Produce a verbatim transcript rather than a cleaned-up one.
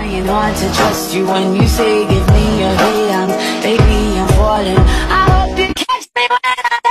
trying hard to trust you when you say give me your hands. Baby, I'm falling. I hope you catch me when I